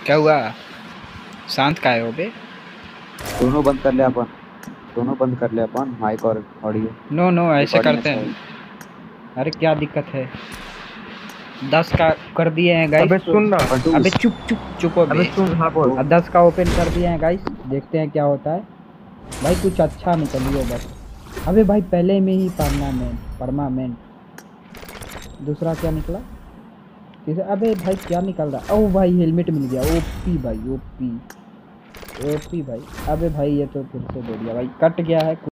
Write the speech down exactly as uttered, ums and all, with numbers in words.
क्या हुआ? शांत का है वो बे? दोनों बंद कर ले अपन। दोनों बंद कर ले अपन, माइक और ऑडियो। नो नो ऐसे रिकॉर्डिंग करते अच्छा हैं। होगी। अरे क्या दिक्कत है? दस का कर दिए हैं गाइस अबे तो। सुन ना। बंटू। अबे चुप चुप चुप हो अबे बे। सुन, हाँ बोल। अब दस का ओपन कर दिए हैं गाइस, देखते हैं क्या होता है। भाई कुछ अच्छा निकलिए बस। अबे भाई पहले में ही परमानेंट परमानेंट। दूसरा क्या निकला? तीसरा अबे भाई क्या निकल रहा? ओ भाई हेलमेट मिल गया। ओपी भाई ओपी। ओपी भाई। अबे भाई ये तो फिर से दे दिया भाई, कट गया है।